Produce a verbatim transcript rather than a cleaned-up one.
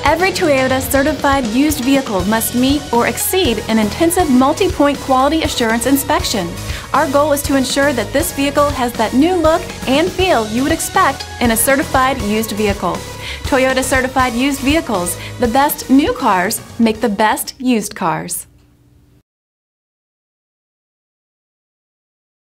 Every Toyota certified used vehicle must meet or exceed an intensive multi-point quality assurance inspection. Our goal is to ensure that this vehicle has that new look and feel you would expect in a certified used vehicle. Toyota certified used vehicles, the best new cars make the best used cars.